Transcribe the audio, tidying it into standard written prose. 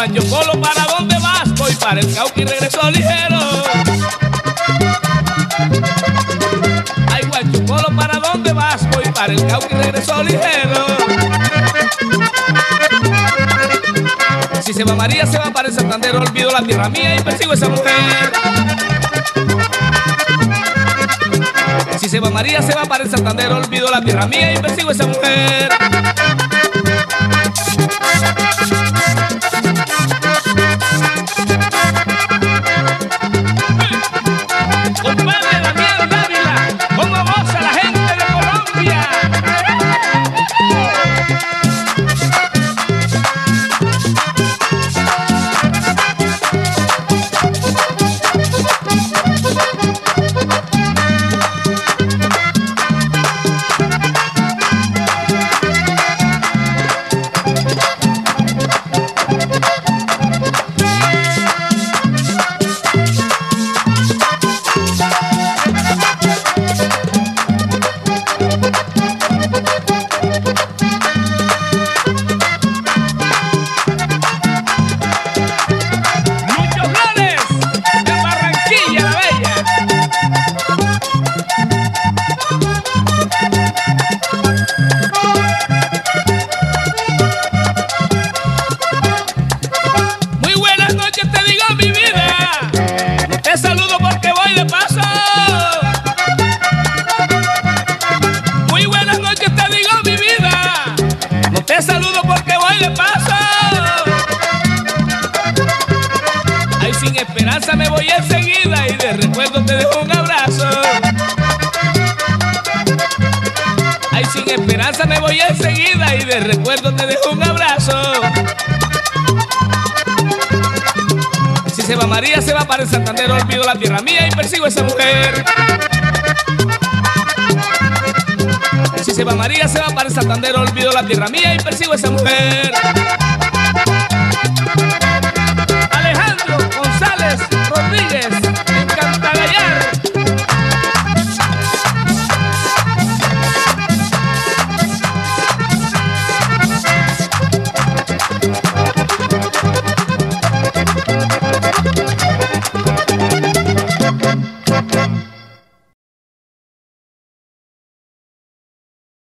Guachocolo, ¿para dónde vas? Voy para el Cauca y regreso ligero. Ay, Guachocolo, ¿para dónde vas? Voy para el Cauca y regreso ligero. Si se va María, se va para el Santander, olvido la tierra mía y persigo a esa mujer. Si se va María, se va para el Santander, olvido la tierra mía y persigo a esa mujer. Compadre Damián Dávila, como goza la gente de Colombia. Te saludo porque voy de paso. Ay, sin esperanza me voy enseguida y de recuerdo te dejo un abrazo. Ay, sin esperanza me voy enseguida y de recuerdo te dejo un abrazo. Si se va María, se va para el Santander, olvido la tierra mía y persigo a esa mujer. Si se va María, se va para el Santander, olvido la tierra mía y persigo a esa mujer.